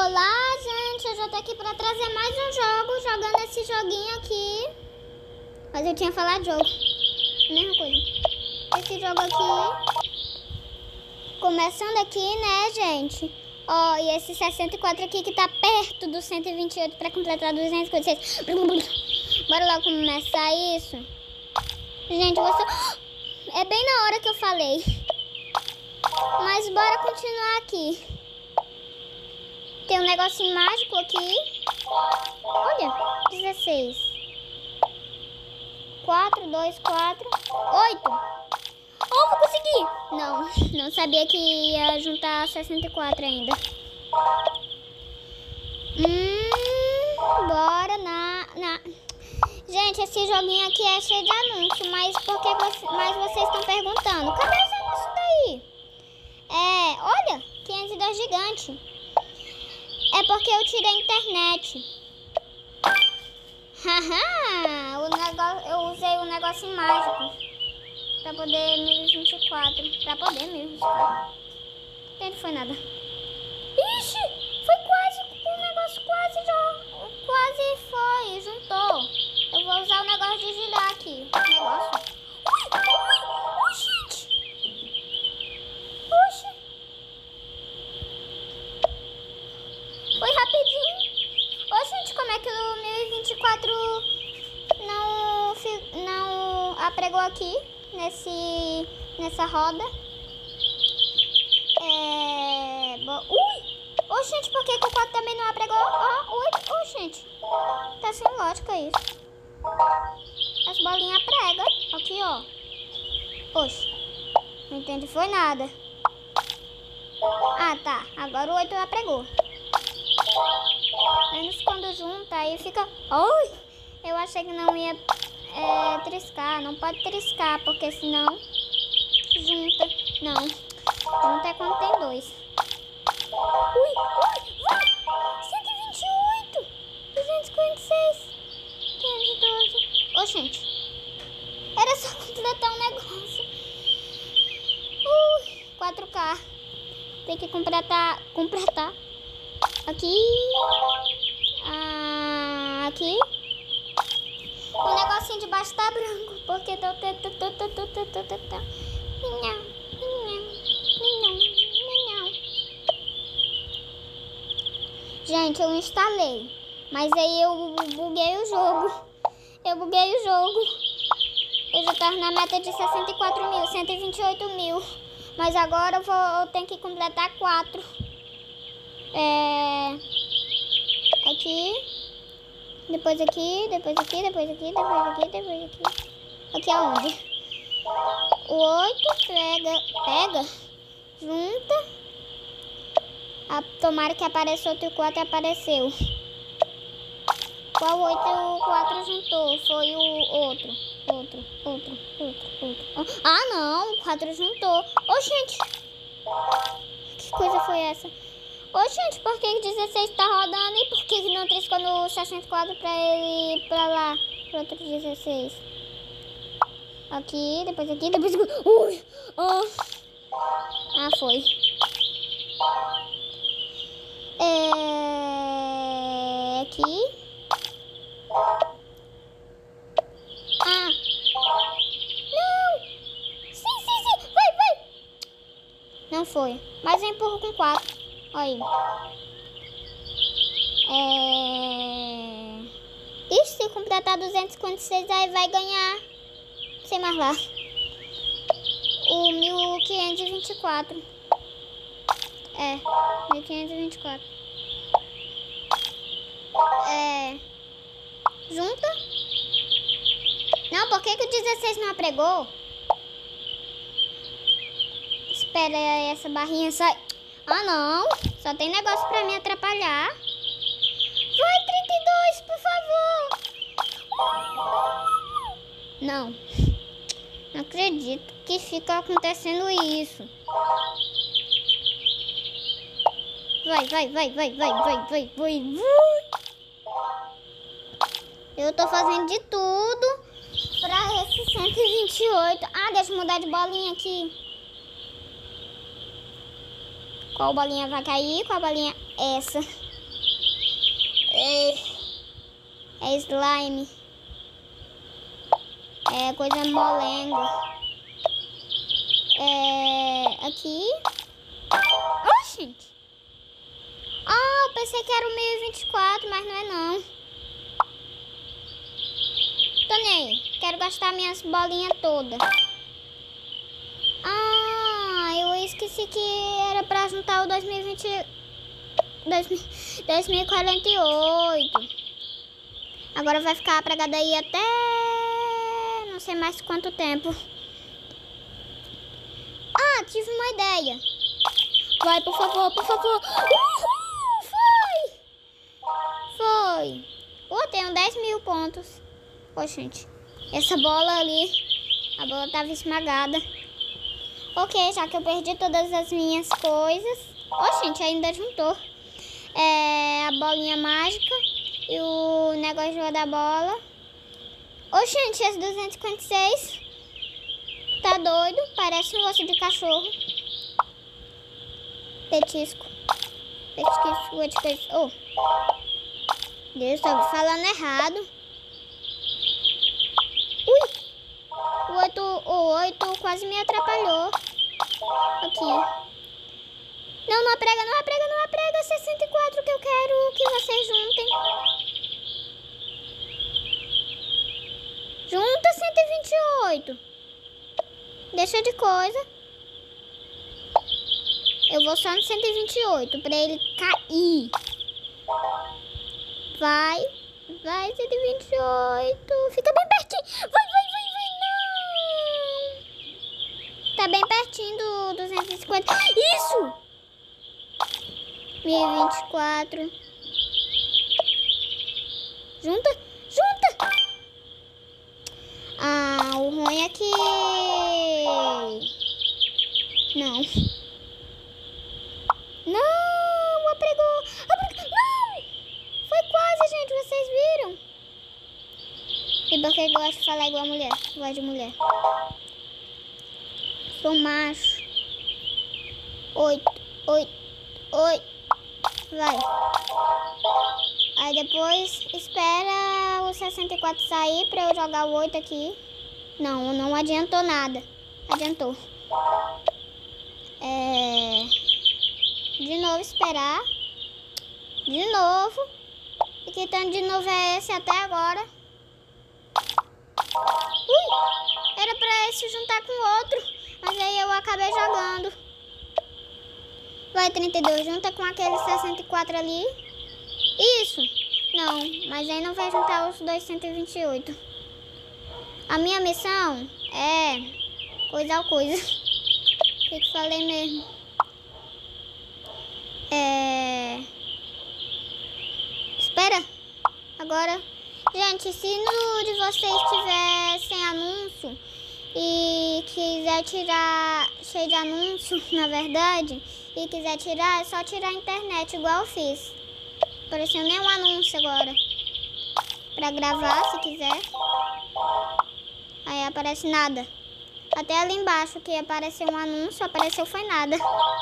Olá, gente, eu já tô aqui pra trazer mais um jogo, jogando esse joguinho aqui. Mas eu tinha falado jogo, mesma coisa. Esse jogo aqui, começando aqui, né, gente? Ó, e esse 64 aqui que tá perto do 128 pra completar 256. Bora lá começar isso. Gente, você... É bem na hora que eu falei. Mas bora continuar aqui. Tem um negocinho mágico aqui. Olha, 16. 4, 2, 4, 8. Oh, vou conseguir. Não sabia que ia juntar 64 ainda. Bora na... Gente, esse joguinho aqui é cheio de anúncio, mas vocês estão perguntando, cadê os anúncios daí? Olha, 502 gigante. É porque eu tirei a internet. Haha, eu usei um negócio mágico pra poder 1024. Pra poder 1024. Não foi nada. Ixi, foi quase, o negócio quase foi, juntou. Eu vou usar o negócio de girar aqui. O negócio. Ui, gente. Oxi. Foi rapidinho. Ô, gente, como é que o 1024 não apregou aqui nessa roda? Ui! Ô, gente, por que o 4 também não apregou? Ô, gente. Tá sem lógica isso. As bolinhas pregam. Aqui, ó. Oxe. Não entendi, foi nada. Ah, tá. Agora o 8 apregou. Menos quando junta, aí fica... Oi! Eu achei que não ia triscar. Não pode triscar, porque senão junta. Não. Junta é quando tem 2. Ui! 128! 246! 512. Ô, gente. Era só completar um negócio. 4K. Tem que completar. Aqui. Aqui. O negocinho de baixo tá branco. Porque tá. Gente, eu instalei. Mas aí eu buguei o jogo. Eu já tava na meta de 64 mil, 128 mil. Mas agora eu tenho que completar 4. Aqui. Depois aqui. Aqui aonde? O 8 pega. Junta. Tomara que apareça outro 4 e apareceu. Qual 8 o 4 juntou? Foi o outro. Ah, não. O 4 juntou. Ô, gente. Que coisa foi essa? Ô, gente, por que 16 tá rodando e por que não triscou no 64 pra ele ir pra lá? Pro outro 16. Aqui, depois aqui, depois aqui. Ui! Ah, foi. Aqui. Não! Sim! Vai! Não foi. Mas eu empurro com 4. Olha aí. Ixi, se completar 256, aí vai ganhar. Não sei mais lá. O 1524. 1524. Junta. Não, por que o 16 não apregou? Espera essa barrinha sair. Ah, não. Só tem negócio pra me atrapalhar. Vai, 32, por favor. Não. Não acredito que fica acontecendo isso. Vai. Eu tô fazendo de tudo pra esse 128. Ah, deixa eu mudar de bolinha aqui. Qual bolinha vai cair? Qual bolinha? Essa. É slime. É coisa molenga. Aqui. Oh, gente. Ah, eu pensei que era o 1024, mas não é não. Tô nem aí. Quero gastar minhas bolinhas todas. Ah, eu esqueci que era pra juntar o 2048. Agora vai ficar apregada aí até não sei mais quanto tempo. Ah, tive uma ideia. Vai, por favor, por favor. Uhul, foi. Tenho 10.000 pontos. Ô, gente, essa bola ali, a bola tava esmagada. Ok, já que eu perdi todas as minhas coisas. Ô, gente, ainda juntou. A bolinha mágica e o negócio da bola. Ô, gente, esse 256 tá doido. Parece um osso de cachorro. Petisco. Oh. Deus, tô falando errado. Ui! O 8 quase me atrapalhou. Aqui. Não aprega. 64 que eu quero que vocês juntem. Junta 128. Deixa de coisa. Eu vou só no 128 pra ele cair. Vai, 128. Fica bem pertinho. Vai, não. Tá bem pertinho do 250. Isso! 1024. Junta. Ah, o ruim é que... Não, apregou. Não! Foi quase, gente, vocês viram? E porque eu gosto de falar igual mulher, voz de mulher. Sou macho. 8. Vai. Aí depois espera o 64 sair pra eu jogar o 8 aqui. Não adiantou nada. Adiantou. De novo esperar. De novo. E que tanto de novo é esse até agora? Ui! Era pra esse juntar com o outro. Mas aí eu acabei jogando. Vai, 32. Junta com aquele 64 ali. Isso. Não, mas aí não vai juntar os 228. A minha missão é coisar coisa. O que falei mesmo? Espera. Agora, gente, se no de vocês tiver sem anúncio e quiser tirar, cheio de anúncio, na verdade, e quiser tirar, é só tirar a internet, igual eu fiz. Apareceu nenhum anúncio agora. Pra gravar, se quiser. Aí aparece nada. Até ali embaixo que apareceu um anúncio, apareceu foi nada.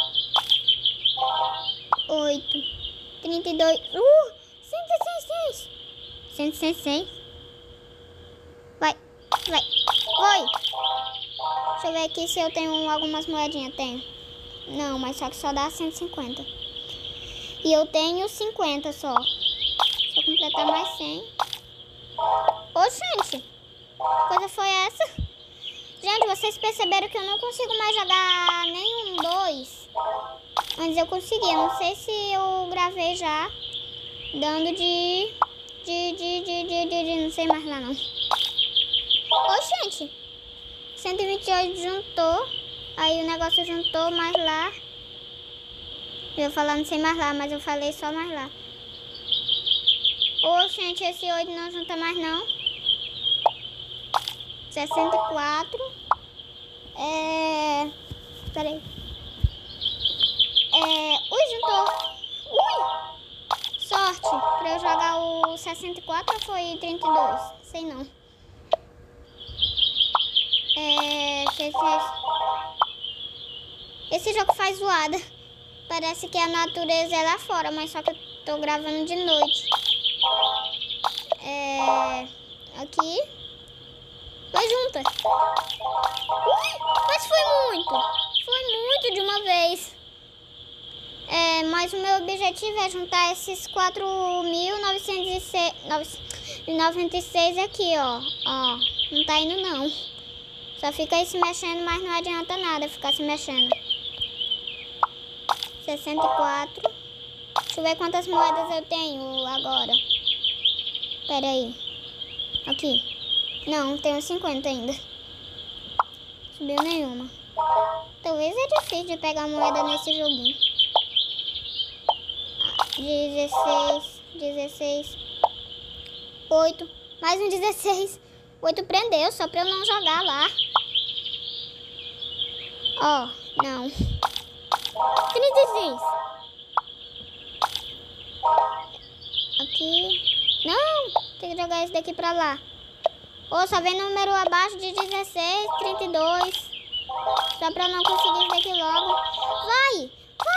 8. 32. 166. 166. Vai. Foi. Deixa eu ver aqui se eu tenho algumas moedinhas. Tenho. Não, mas só que só dá 150. E eu tenho 50 só. Se eu completar mais 100. Ô, gente. Que coisa foi essa? Gente, vocês perceberam que eu não consigo mais jogar nenhum 2. Antes eu conseguia. Não sei se eu gravei já. Dando de não sei mais lá não. Ô, gente. 128 juntou. Aí o negócio juntou mais lá. Eu ia falar não sei mais lá, mas eu falei só mais lá. Ô, gente, esse 8 não junta mais não. 64. Peraí. Ui, juntou. Ui. Sorte. Pra eu jogar o 64 ou foi 32? Sei não. Esse jogo faz zoada. Parece que a natureza é lá fora, mas só que eu tô gravando de noite. Aqui. Vai junta. Ui, mas foi muito. Foi muito de uma vez. Mas o meu objetivo é juntar esses 4.996 aqui, ó. Ó, não tá indo não. Só fica aí se mexendo, mas não adianta nada ficar se mexendo. 64. Deixa eu ver quantas moedas eu tenho agora. Pera aí. Aqui. Não, tenho 50 ainda. Subiu nenhuma. Talvez é difícil de pegar moeda nesse joguinho. 16. 8. Mais um 16. 8 prendeu, só pra eu não jogar lá. Ó, não. 36. Aqui. Não, tem que jogar esse daqui pra lá. Ô, só vem número abaixo de 16, 32. Só pra eu não conseguir isso daqui logo. Vai!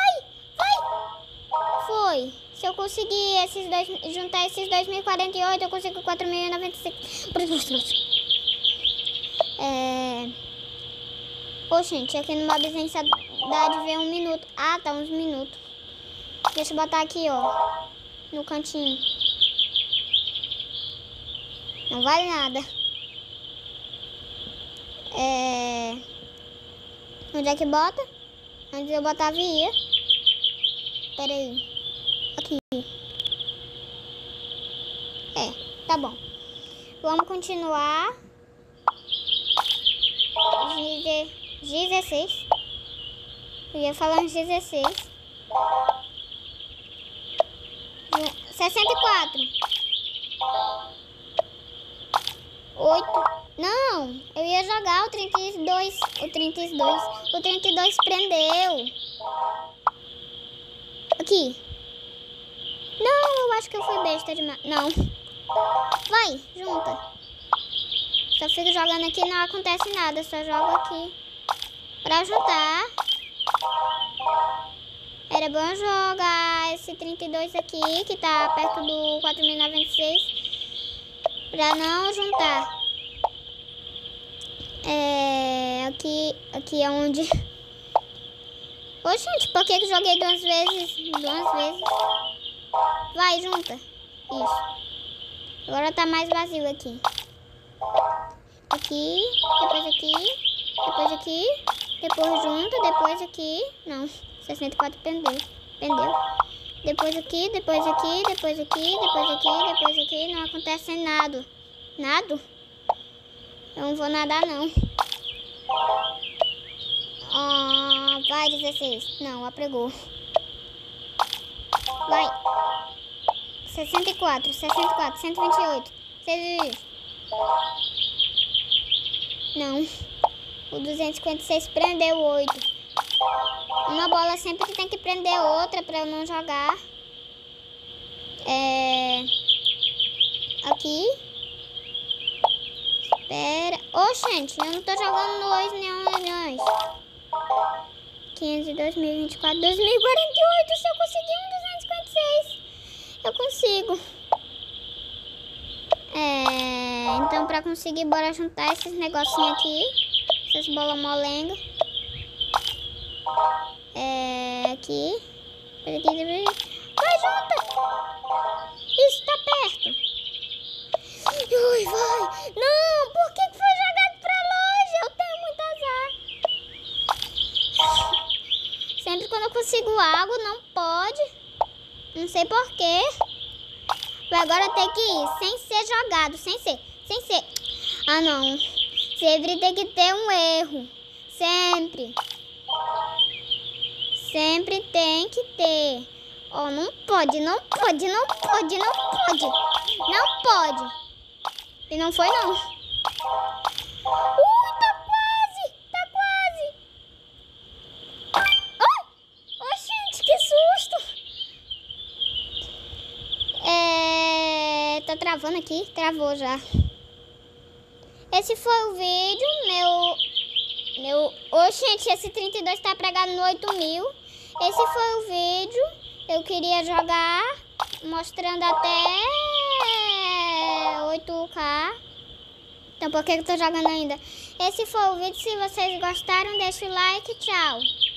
Foi. Se eu conseguir juntar esses 2.048, eu consigo 4.096. Ô, gente, aqui no Mobzinho Cidade vem 1 minuto. Ah, tá, uns minutos. Deixa eu botar aqui, ó. No cantinho. Não vale nada. Onde é que bota? Antes eu botava ia. Pera aí. Aqui. Tá bom. Vamos continuar. 16. Eu ia falar uns 16. 64. 8. Não, eu ia jogar o 32. O 32 prendeu. Aqui. Não, eu acho que eu fui besta demais. Não. Vai, junta. Só fico jogando aqui e não acontece nada. Só jogo aqui pra juntar. Era bom jogar esse 32 aqui, que tá perto do 4.096. Pra não juntar. Aqui é onde... Ô, gente, por que joguei duas vezes? Vai, junta. Isso. Agora tá mais vazio aqui. Aqui, depois aqui, depois aqui, depois junta, depois aqui. Não, 64 pendeu. Depois aqui, depois aqui, depois aqui, depois aqui, depois aqui. Não acontece nada. Nada? Eu não vou nadar, não. Vai, 16. Não, apregou. Vai. 64, 128. 120. Não. O 256 prendeu 8. Uma bola sempre tem que prender outra pra eu não jogar. Aqui. Espera. Ô, gente, eu não tô jogando no 2 milhões. 15, 2024, 2048. Se eu conseguir um 256, eu consigo. Então pra conseguir, bora juntar esses negocinhos aqui. Essas bolas molenga. Aqui. Vai, junta! Isso, tá perto. Ui, vai! Não, por que foi jogado pra longe? Eu tenho muito azar. Sempre quando eu consigo algo, não pode. Não sei porquê. Agora tem que ir sem ser jogado, sem ser. Ah, não. Sempre tem que ter um erro. Sempre tem que ter. Ó, não pode. Não pode. E não foi, não. Tá quase. Oh, gente, que susto. Tá travando aqui? Travou já. Esse foi o vídeo, Ô, gente, esse 32 tá pregado no 8.000. Esse foi o vídeo. Eu queria jogar, mostrando até cutucar. Então por que eu tô jogando ainda? Esse foi o vídeo. Se vocês gostaram, deixa o like. Tchau.